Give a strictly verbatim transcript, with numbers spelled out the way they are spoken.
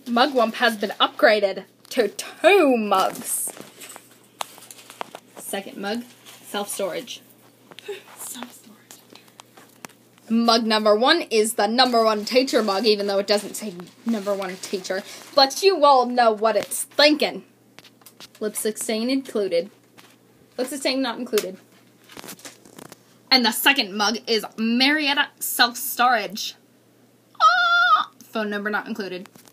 Mugwump has been upgraded to two mugs. Second mug, self-storage. Self-storage. Mug number one is the number one teacher mug, even though it doesn't say number one teacher. But you all know what it's thinking. Lipstick stain included. Lipstick stain not included. And the second mug is Marietta self-storage. Ah! Phone number not included.